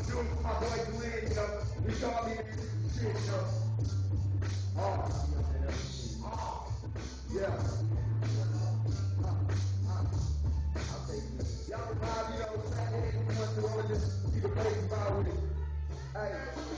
do it for my boy Glenn, you know. We call me shit, you know. Oh, yeah. I'll take it. Y'all can vibe, you know, Saturday, we want to all just keep the bass vibe with it. Hey.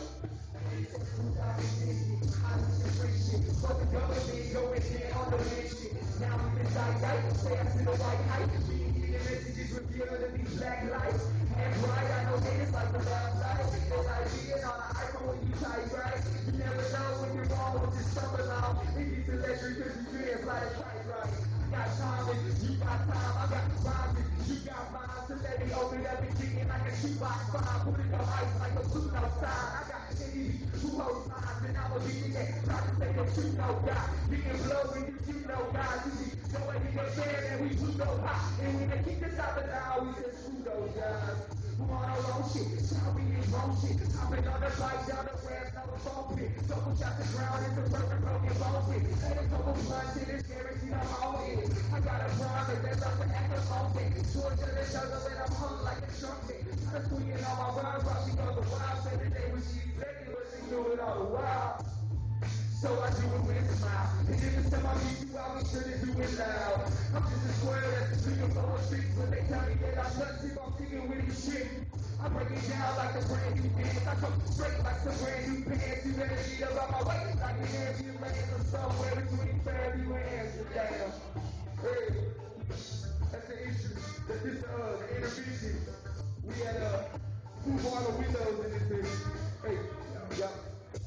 Fuck the government, going in on the mission. Now we been right, stay up to the white height. Being getting messages revealed to be black lights. And bright, I know haters like the last light. They like being on the iPhone when you type right. You never know when you're wrong with this summer now. It gets electric cause you can't fly the kite right. I got time, you got time, I got rhymes, you got mine. So let me open up and dig in like a shoebox fine. Put it on ice like a Pluto sign. I got enemies who hold signs and I'm a being that try to say that you know God. Being blowing you know God. You see, nobody get fair and we do no hot. And when they kick us out the now, we just screw those guys. Who on our own shit, shout me in wrong shit. Hopping on the bike down the ramp, no phone pit. Couple shots the ground, it's a perfect broken bone pit. And a couple blunts in this guaranteed I'm on it. I got a promise that's up to act a moment. Short to the jungle and I'm hung like a trumpet. I'm swinging on my rhyme, rushing on the wild. Said that they was she expecting, but she do it all the while. So I do it with a smile. And every time I meet you, I be sure to do it loud. I'm just a square that's speaking for the streets. When they tell me that I'm nuts, if I'm thinking with this shit, I break it down like a brand new dance. I come straight like some brand new pants. You better eat up on my way like an ambulance or somewhere between Fairview and Amsterdam. Hey, that's the issue. That's just the intermission. We had two water windows in this bitch. Hey, yeah.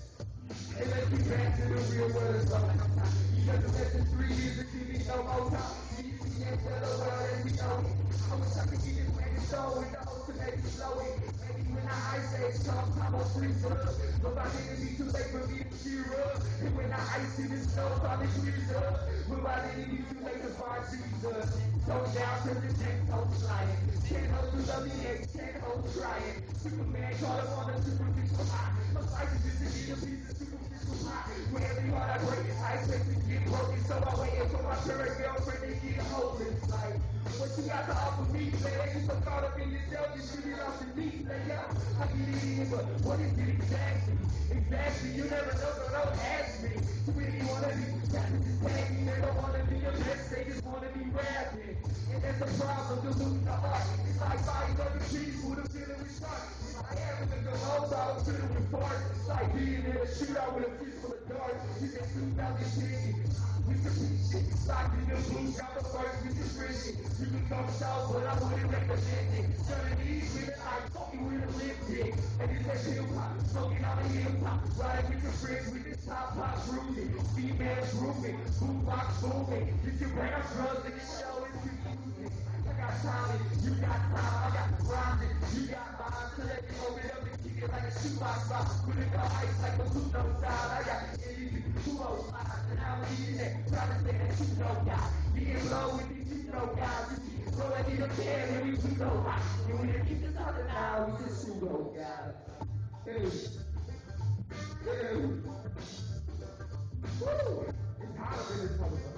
And let's get back to the real world. You got the less than 3 years of TV, no more time. DC and tell the world that we know it. I wish I could get this man to show it, the host to maybe slow it. Maybe when the ice age comes, I'm on freeze up. But by then it'd be too late for me to cheer up. And when the ice in the snow probably clears up. But by then it'd be too late to find Jesus. So down to the 10 toes flying. 10 hoes to love the eggs, 10 hoes trying. Superman caught up on the superficial high. My life is just a get a piece of superficial high. When every heart I break, I expect to get broken. So I waited for my current girlfriend to get homeless. Like, what you got to offer me, man? You so caught up in yourself, you shoot it off the knee. Like, yo, I get it in, but what is it exactly? Exactly, you never know, so don't ask me. Too many wanna be rapping, just tag me. They don't wanna be the best, they just wanna be rapping. And that's the problem, to lose the heart. It's like bodies on the trees with a feeling we start. It's like having a good home, I was feeling with fart. It's like being in a shootout with a fist full of darts. You said 2010, we can be shit. Locked in the blue, got the first, we can friend shit. You can come south, but I wouldn't recommend it. None of these women like fucking with a lip dick. And it's that hip hop, smoking on the hip hop. Riding with your friends with this top pop grooving. Females grooving, boombox booming. You can bring our drugs and this show is confusing. I got talent, you got time, I got grinding. You got mine, so let me open up and kick it like a shoebox box. Put it on ice like a Pluto style. I got anything, 205, and I'm eating it. Trying to say that you know God. Being low with these you know guys. You see, so I need a can and we so hot. And when they keep us out of now, we just pseudo God. Hey. Hey. Woo! It's hot up in this motherfucker.